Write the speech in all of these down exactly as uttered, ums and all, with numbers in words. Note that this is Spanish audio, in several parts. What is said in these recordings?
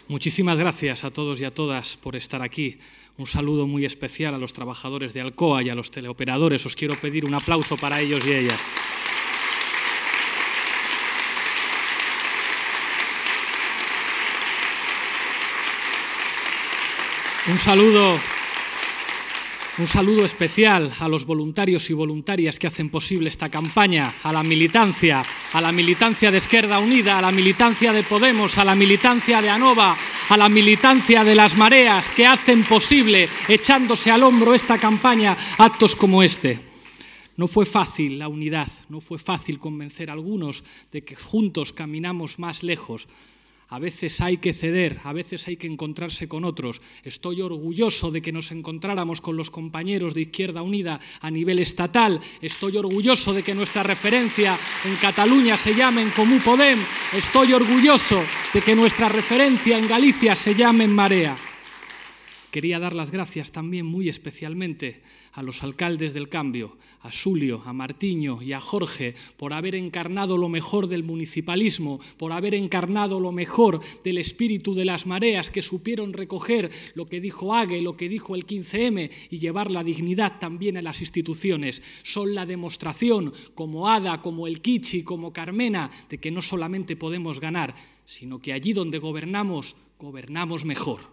Muchísimas gracias a todos y a todas por estar aquí. Un saludo muy especial a los trabajadores de Alcoa y a los teleoperadores. Os quiero pedir un aplauso para ellos y ellas. Un saludo, un saludo especial a los voluntarios y voluntarias que hacen posible esta campaña, a la militancia, a la militancia de Esquerda Unida, a la militancia de Podemos, a la militancia de Anova, a la militancia de las mareas que hacen posible, echándose al hombro esta campaña, actos como este. No fue fácil la unidad, no fue fácil convencer a algunos de que juntos caminamos más lejos. A veces hay que ceder, a veces hay que encontrarse con otros. Estoy orgulloso de que nos encontráramos con los compañeros de Izquierda Unida a nivel estatal. Estoy orgulloso de que nuestra referencia en Cataluña se llame En Comú Podem. Estoy orgulloso de que nuestra referencia en Galicia se llame En Marea. Quería dar las gracias también muy especialmente a los alcaldes del cambio, a Xulio, a Martiño y a Jorge, por haber encarnado lo mejor del municipalismo, por haber encarnado lo mejor del espíritu de las mareas, que supieron recoger lo que dijo Ague, lo que dijo el quince eme y llevar la dignidad también a las instituciones. Son la demostración, como Ada, como el Kichi, como Carmena, de que no solamente podemos ganar, sino que allí donde gobernamos, gobernamos mejor.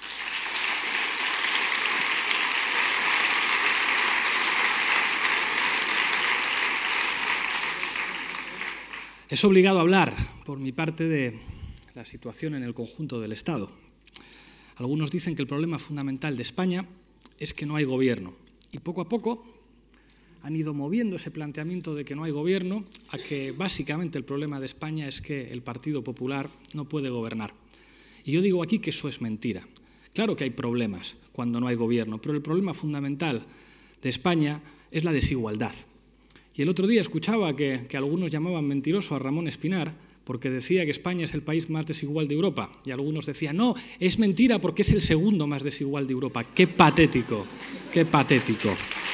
Es obligado hablar, por mi parte, de la situación en el conjunto del Estado. Algunos dicen que el problema fundamental de España es que no hay gobierno. Y poco a poco han ido moviendo ese planteamiento de que no hay gobierno a que básicamente el problema de España es que el Partido Popular no puede gobernar. Y yo digo aquí que eso es mentira. Claro que hay problemas cuando no hay gobierno, pero el problema fundamental de España es la desigualdad. Y el otro día escuchaba que, que algunos llamaban mentiroso a Ramón Espinar porque decía que España es el país más desigual de Europa. Y algunos decían, no, es mentira porque es el segundo más desigual de Europa. ¡Qué patético! ¡Qué patético!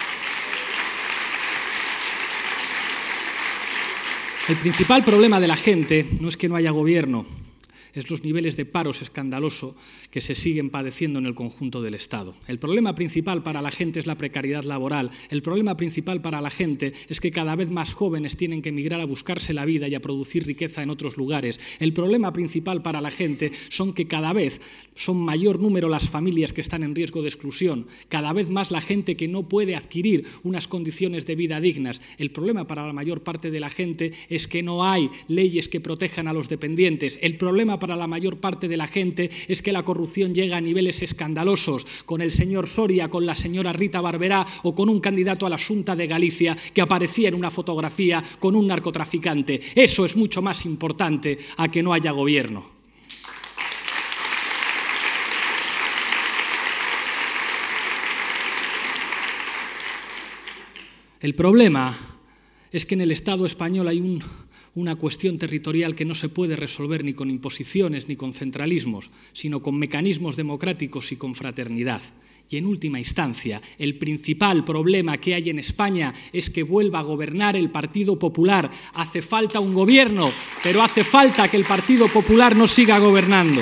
El principal problema de la gente no es que no haya gobierno, es los niveles de paros escandaloso que se siguen padeciendo en el conjunto del Estado. El problema principal para la gente es la precariedad laboral. El problema principal para la gente es que cada vez más jóvenes tienen que emigrar a buscarse la vida y a producir riqueza en otros lugares. El problema principal para la gente son que cada vez son mayor número las familias que están en riesgo de exclusión, cada vez más la gente que no puede adquirir unas condiciones de vida dignas. El problema para la mayor parte de la gente es que no hay leyes que protejan a los dependientes. El problema para la mayor parte de la gente es que la corrupción llega a niveles escandalosos, con el señor Soria, con la señora Rita Barberá o con un candidato a la Xunta de Galicia que aparecía en una fotografía con un narcotraficante. Eso es mucho más importante a que no haya gobierno. El problema es que en el Estado español hay un, una cuestión territorial que no se puede resolver ni con imposiciones ni con centralismos, sino con mecanismos democráticos y con fraternidad. Y en última instancia, el principal problema que hay en España es que vuelva a gobernar el Partido Popular. Hace falta un gobierno, pero hace falta que el Partido Popular no siga gobernando.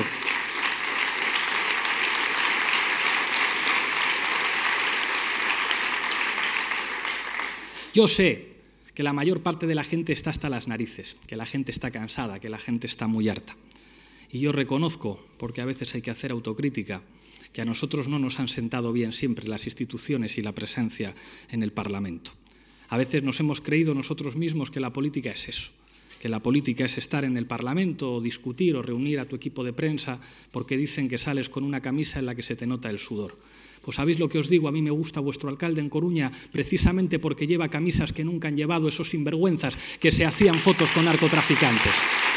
Yo sé que la mayor parte de la gente está hasta las narices, que la gente está cansada, que la gente está muy harta. Y yo reconozco, porque a veces hay que hacer autocrítica, que a nosotros no nos han sentado bien siempre las instituciones y la presencia en el Parlamento. A veces nos hemos creído nosotros mismos que la política es eso, que la política es estar en el Parlamento o discutir o reunir a tu equipo de prensa porque dicen que sales con una camisa en la que se te nota el sudor. Pues sabéis lo que os digo, a mí me gusta vuestro alcalde en Coruña precisamente porque lleva camisas que nunca han llevado esos sinvergüenzas que se hacían fotos con narcotraficantes.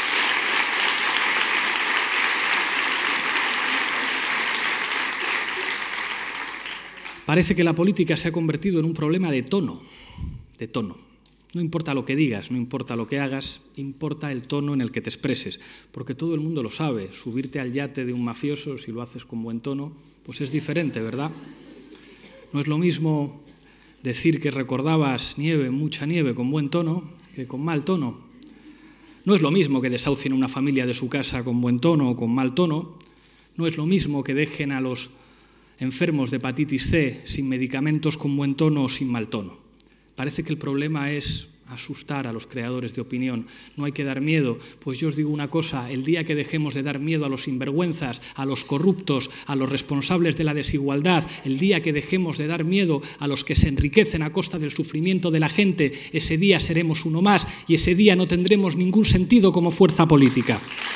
Parece que la política se ha convertido en un problema de tono, de tono. No importa lo que digas, no importa lo que hagas, importa el tono en el que te expreses, porque todo el mundo lo sabe. Subirte al yate de un mafioso, si lo haces con buen tono, pues es diferente, ¿verdad? No es lo mismo decir que recordabas nieve, mucha nieve, con buen tono, que con mal tono. No es lo mismo que desahucien a una familia de su casa con buen tono o con mal tono. No es lo mismo que dejen a los enfermos de hepatitis C sin medicamentos con buen tono o sin mal tono. Parece que el problema es asustar a los creadores de opinión. No hay que dar miedo. Pues yo os digo una cosa, el día que dejemos de dar miedo a los sinvergüenzas, a los corruptos, a los responsables de la desigualdad, el día que dejemos de dar miedo a los que se enriquecen a costa del sufrimiento de la gente, ese día seremos uno más y ese día no tendremos ningún sentido como fuerza política.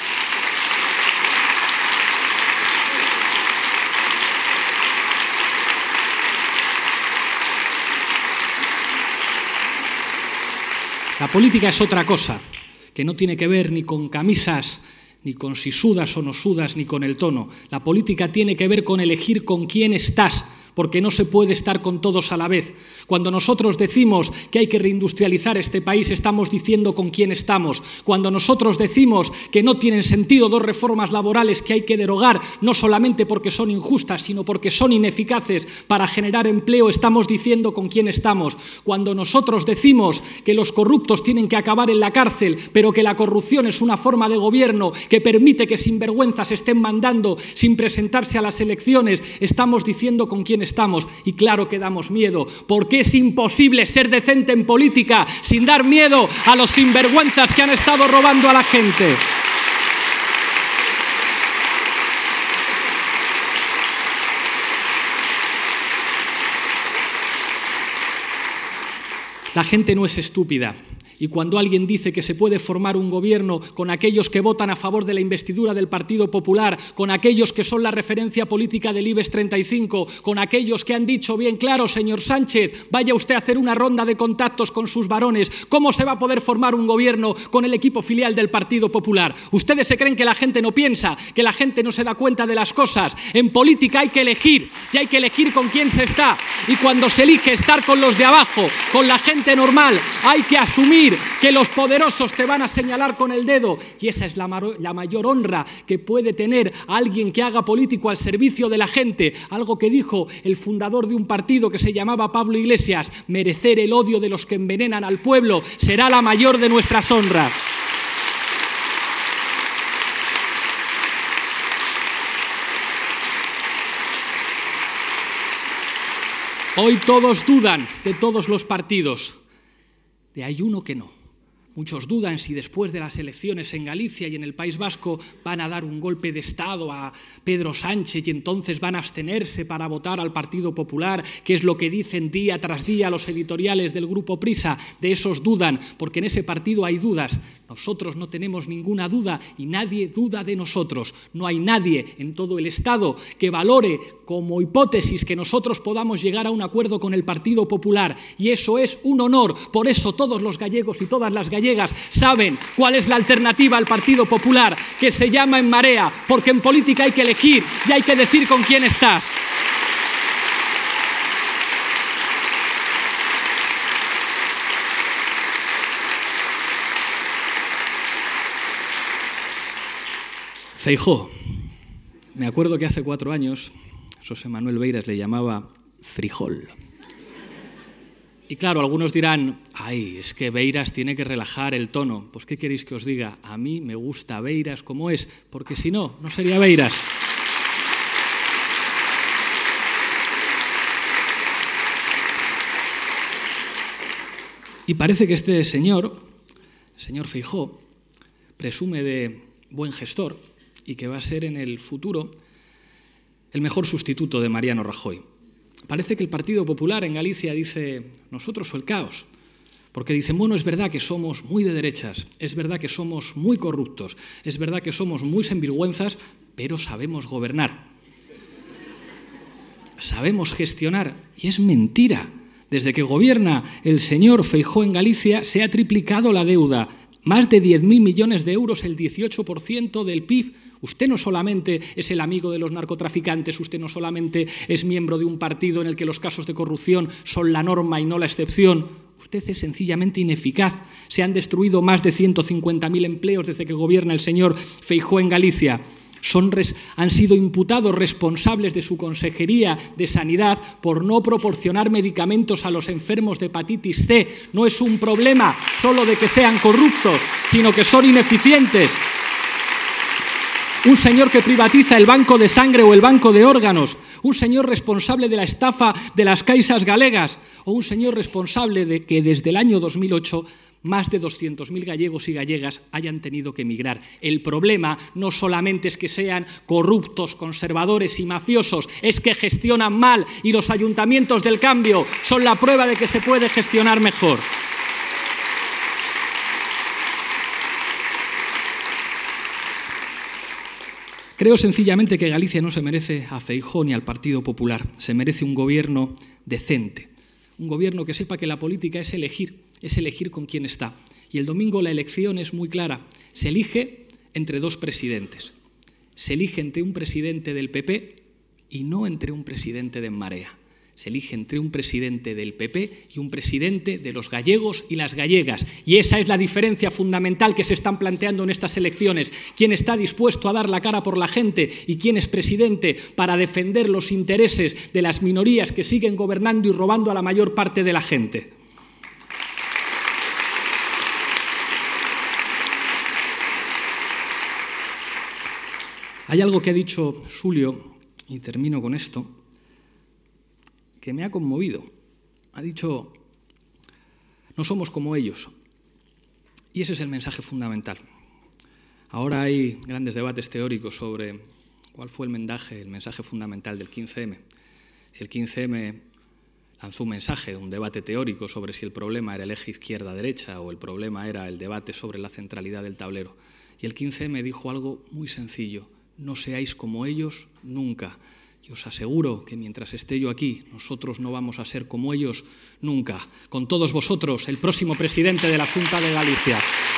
La política es otra cosa, que no tiene que ver ni con camisas, ni con si sudas o no sudas, ni con el tono. La política tiene que ver con elegir con quién estás, porque no se puede estar con todos a la vez. Cuando nosotros decimos que hay que reindustrializar este país, estamos diciendo con quién estamos. Cuando nosotros decimos que no tienen sentido dos reformas laborales que hay que derogar, no solamente porque son injustas, sino porque son ineficaces para generar empleo, estamos diciendo con quién estamos. Cuando nosotros decimos que los corruptos tienen que acabar en la cárcel, pero que la corrupción es una forma de gobierno que permite que sinvergüenzas estén mandando sin presentarse a las elecciones, estamos diciendo con quién estamos. Y claro que damos miedo, porque es imposible ser decente en política sin dar miedo a los sinvergüenzas que han estado robando a la gente. La gente no es estúpida. Y cuando alguien dice que se puede formar un gobierno con aquellos que votan a favor de la investidura del Partido Popular, con aquellos que son la referencia política del IBEX treinta y cinco, con aquellos que han dicho bien claro, señor Sánchez, vaya usted a hacer una ronda de contactos con sus varones, ¿cómo se va a poder formar un gobierno con el equipo filial del Partido Popular? ¿Ustedes se creen que la gente no piensa, que la gente no se da cuenta de las cosas? En política hay que elegir, y hay que elegir con quién se está. Y cuando se elige estar con los de abajo, con la gente normal, hay que asumir que los poderosos te van a señalar con el dedo, y esa es la, la mayor honra que puede tener alguien que haga político al servicio de la gente, algo que dijo el fundador de un partido que se llamaba Pablo Iglesias: merecer el odio de los que envenenan al pueblo será la mayor de nuestras honras. Hoy todos dudan de todos los partidos. De hay uno que no. Muchos dudan si después de las elecciones en Galicia y en el País Vasco van a dar un golpe de Estado a Pedro Sánchez y entonces van a abstenerse para votar al Partido Popular, que es lo que dicen día tras día los editoriales del Grupo Prisa. De esos dudan, porque en ese partido hay dudas. Nosotros no tenemos ninguna duda y nadie duda de nosotros. No hay nadie en todo el Estado que valore como hipótesis que nosotros podamos llegar a un acuerdo con el Partido Popular, y eso es un honor. Por eso todos los gallegos y todas las gallegas saben cuál es la alternativa al Partido Popular, que se llama En Marea, porque en política hay que elegir y hay que decir con quién estás. Feijóo. Me acuerdo que hace cuatro años José Manuel Beiras le llamaba frijol. Y claro, algunos dirán, ay, es que Beiras tiene que relajar el tono. Pues ¿qué queréis que os diga? A mí me gusta Beiras como es, porque si no, no sería Beiras. Y parece que este señor, el señor Feijóo, presume de buen gestor y que va a ser en el futuro el mejor sustituto de Mariano Rajoy. Parece que el Partido Popular en Galicia dice, nosotros o el caos, porque dicen, bueno, es verdad que somos muy de derechas, es verdad que somos muy corruptos, es verdad que somos muy sinvergüenzas, pero sabemos gobernar, sabemos gestionar, y es mentira. Desde que gobierna el señor Feijóo en Galicia se ha triplicado la deuda, más de diez mil millones de euros, el dieciocho por ciento del P I B. Usted no solamente es el amigo de los narcotraficantes, usted no solamente es miembro de un partido en el que los casos de corrupción son la norma y no la excepción, usted es sencillamente ineficaz. Se han destruido más de ciento cincuenta mil empleos desde que gobierna el señor Feijóo en Galicia. Son res, han sido imputados responsables de su Consejería de Sanidad por no proporcionar medicamentos a los enfermos de hepatitis C. No es un problema solo de que sean corruptos, sino que son ineficientes. un señor que privatiza el banco de sangre o el banco de órganos, un señor responsable de la estafa de las caixas galegas o un señor responsable de que desde el año dos mil ocho más de doscientos mil gallegos y gallegas hayan tenido que emigrar. El problema no solamente es que sean corruptos, conservadores y mafiosos, es que gestionan mal y los ayuntamientos del cambio son la prueba de que se puede gestionar mejor. Creo sencillamente que Galicia no se merece a Feijóo ni al Partido Popular, se merece un gobierno decente, un gobierno que sepa que la política es elegir, es elegir con quién está. Y el domingo la elección es muy clara, se elige entre dos presidentes, se elige entre un presidente del P P y no entre un presidente de En Marea. Se elige entre un presidente del P P y un presidente de los gallegos y las gallegas. Y esa es la diferencia fundamental que se están planteando en estas elecciones. ¿Quién está dispuesto a dar la cara por la gente y quién es presidente para defender los intereses de las minorías que siguen gobernando y robando a la mayor parte de la gente? Hay algo que ha dicho Xulio, y termino con esto, que me ha conmovido. Ha dicho, no somos como ellos. Y ese es el mensaje fundamental. Ahora hay grandes debates teóricos sobre cuál fue el mensaje, el mensaje fundamental del quince eme. Si el quince eme lanzó un mensaje, un debate teórico sobre si el problema era el eje izquierda-derecha o el problema era el debate sobre la centralidad del tablero. Y el quince eme dijo algo muy sencillo, no seáis como ellos nunca. Y os aseguro que mientras esté yo aquí, nosotros no vamos a ser como ellos nunca. Con todos vosotros, el próximo presidente de la Xunta de Galicia.